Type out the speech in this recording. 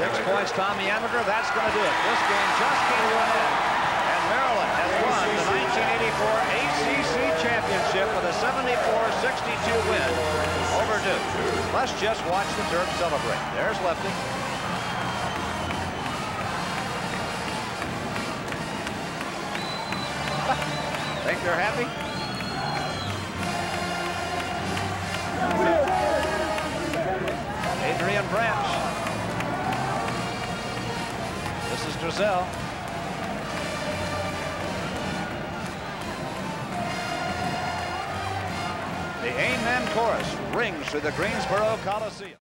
6 points, Tommy Amaker. That's going to do it. This game just came to an end. And Maryland has won the 1984 ACC Championship with a 74-62 win over Duke. Let's just watch the Terps celebrate. There's Lefty. Think they're happy? Adrian Branch. This is Driesell. The Amen Chorus rings through the Greensboro Coliseum.